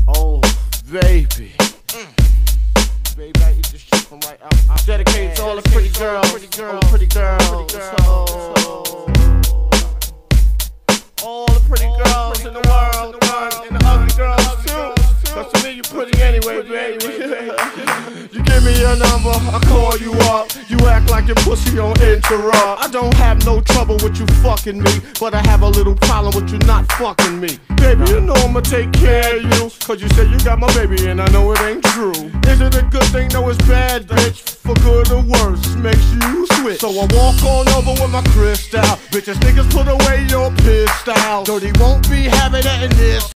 Oh, baby. Baby, I eat this shit from right out. Dedicated to all the pretty girls. All the pretty girls in the world, and the ugly girls too. Cause to me you pretty anyway, baby. You give me your number, I call you up. You act like your pussy on interrupt. I don't have no trouble with you fucking me, but I have a little problem with you not fucking me. Baby, you know I'ma take care of you, cause you say you got my baby and I know it ain't true. Is it a good thing? No, it's bad, bitch. For good or worse, makes you switch. So I walk on over with my crystal. Bitches, niggas, put away your pistol. Dirty won't be having it in this